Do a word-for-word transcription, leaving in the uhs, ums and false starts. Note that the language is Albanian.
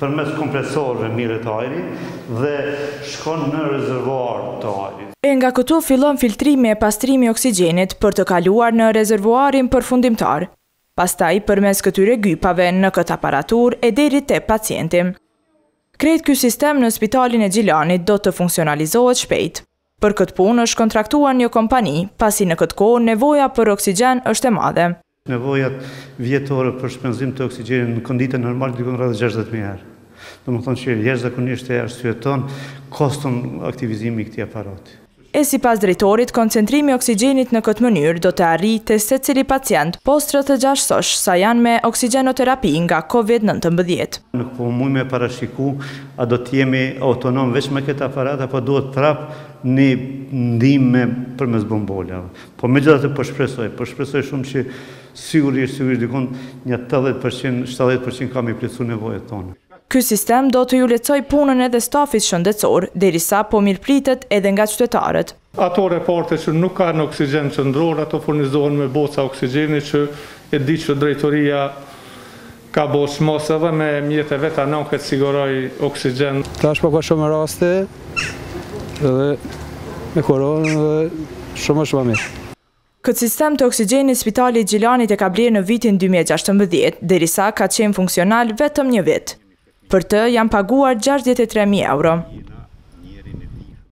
përmes kompresorëve mirë të ajrit dhe shkon në rezervuar të ajrit. E nga këtu fillon filtrimi e pastrimi i oksigjenit për të kaluar në rezervuarin përfundimtar. Pastaj përmes këtyre gypave në këtë aparatur e deri te pacienti. Krejt ky sistem në Spitalin e Gjilanit do të funksionalizohet shpejt. Për këtë punë është kontraktuar një kompani, pasi në këtë kohë nevoja për oksigjen është e madhe. Nevojat vjetore për shpenzim të oksigjenit në kondite normal dikon rreth gjashtëdhjetë mijë herë. Do të thonë që jashtëzakonisht e arsyeton koston aktivizimi i këtij aparati. E sipas drejtorit, koncentrimi i oksigjenit në këtë mënyrë do të arrijë te secili pacient post rreth gjashtë sosh sa janë me oksigenoterapi nga kovid nëntëmbëdhjetë. Nuk po mund me parashiku a do të jemi autonom veç me këtë aparat apo duhet prap një ndihmë përmes bombolave. Po megjithatë po shpresoj, po shpresoj shumë që sigurisht sigurisht dikon një tetëdhjetë përqind, shtatëdhjetë përqind kam i plotësuar nevojat tona. Ky sistem do të ju lehtësoj punën edhe stafit shëndetësor, derisa po mirëpritet edhe nga qytetarët. Ato reparte që nuk kanë oksigjen qendror, ato furnizohen me boca oksigjeni që e di që drejtoria ka bosh mos edhe me mjete veta non këtë siguroj oksigjen. Tash po ka shumë raste edhe me koronë dhe shumë është më mirë. Këtë sistem të oksigjenit Spitali i Gjilanit e ka blerë në vitin dy mijë e gjashtëmbëdhjetë, derisa ka qenë funksional vetëm një vit. Për të janë paguar gjashtëdhjetë e tre mijë euro.